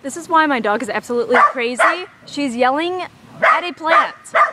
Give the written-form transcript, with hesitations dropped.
This is why my dog is absolutely crazy. She's yelling at a plant.